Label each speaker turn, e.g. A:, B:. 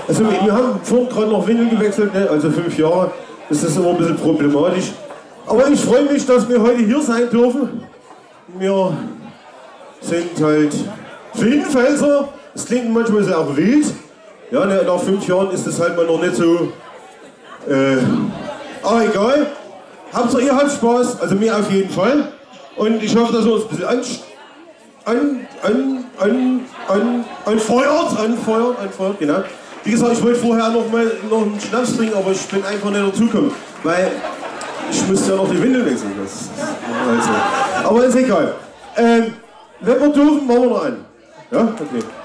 A: Also wir haben vorhin gerade noch Windeln gewechselt, ne? Also 5 Jahre, das ist immer ein bisschen problematisch. Aber ich freue mich, dass wir heute hier sein dürfen. Wir sind halt Filmpfälzer, es klingt manchmal sehr auch wild. Ja, ne, nach 5 Jahren ist das halt mal noch nicht so... aber egal. Ihr habt Spaß, also mir auf jeden Fall. Und ich hoffe, dass wir uns ein bisschen anfeuert, genau. Wie gesagt, ich wollte vorher noch einen Schnaps trinken, aber ich bin einfach nicht dazugekommen, weil ich müsste ja noch die Windel wechseln. Also. Aber ist egal. Wenn wir dürfen, machen wir noch einen. Ja, okay.